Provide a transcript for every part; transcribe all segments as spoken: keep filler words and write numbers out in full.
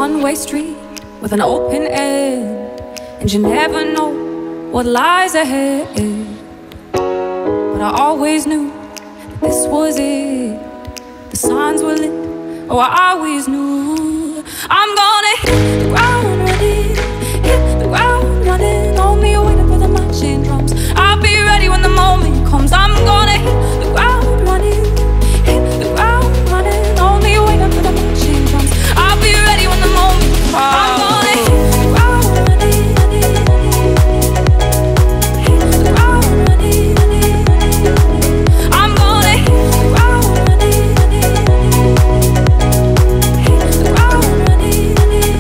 one-way street with an open end, and you never know what lies ahead. But I always knew that this was it. The signs were lit. Oh, I always knew I'm gonna hit the ground running, hit the ground running. Only waiting for the marching drums. I'll be ready when the moment comes. I'm gonna hit the ground running, hit the ground running. Only waiting for the marching drums. I'll be ready when the moment comes. I'm gonna hit the ground running, hit the ground running. I'm gonna hit the ground running, hit the ground running.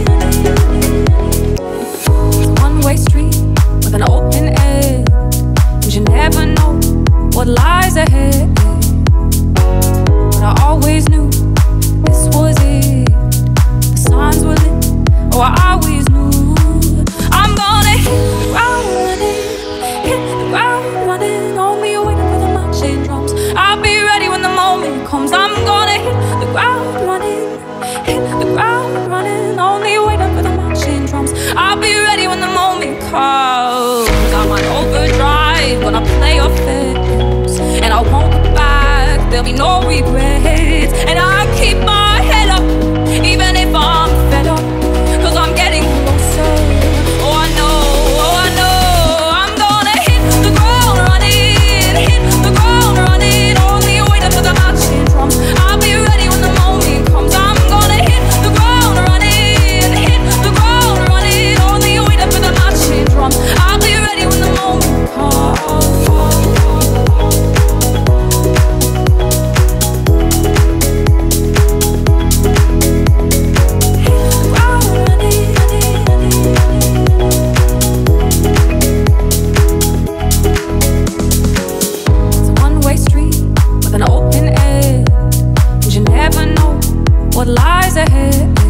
It's a one-way street with an open end, and you never know what lies ahead. But I always knew this was it. The signs were lit. Oh, I always knew I'm gonna hit the ground running, hit the ground running. Only waiting for the marching drums. I'll be ready when the moment comes. I'm gonna hit the ground running, hit the ground running. Only waiting for the marching drums. I'll be ready when the moment comes. I'm on overdrive, gonna play offense, and I won't look back. There'll be no regrets, and I keep my head up, even if I'm fed up, 'cause I'm getting closer. Oh, I know, oh, I know. I'm gonna hit the ground running, hit the ground running. Only waiting for the marching drums. I'll be ready when the moment comes. I'm gonna hit the ground running, hit the ground running. Only waiting for the marching drums. I'll be ready when the moment comes. An open end, and you never know what lies ahead.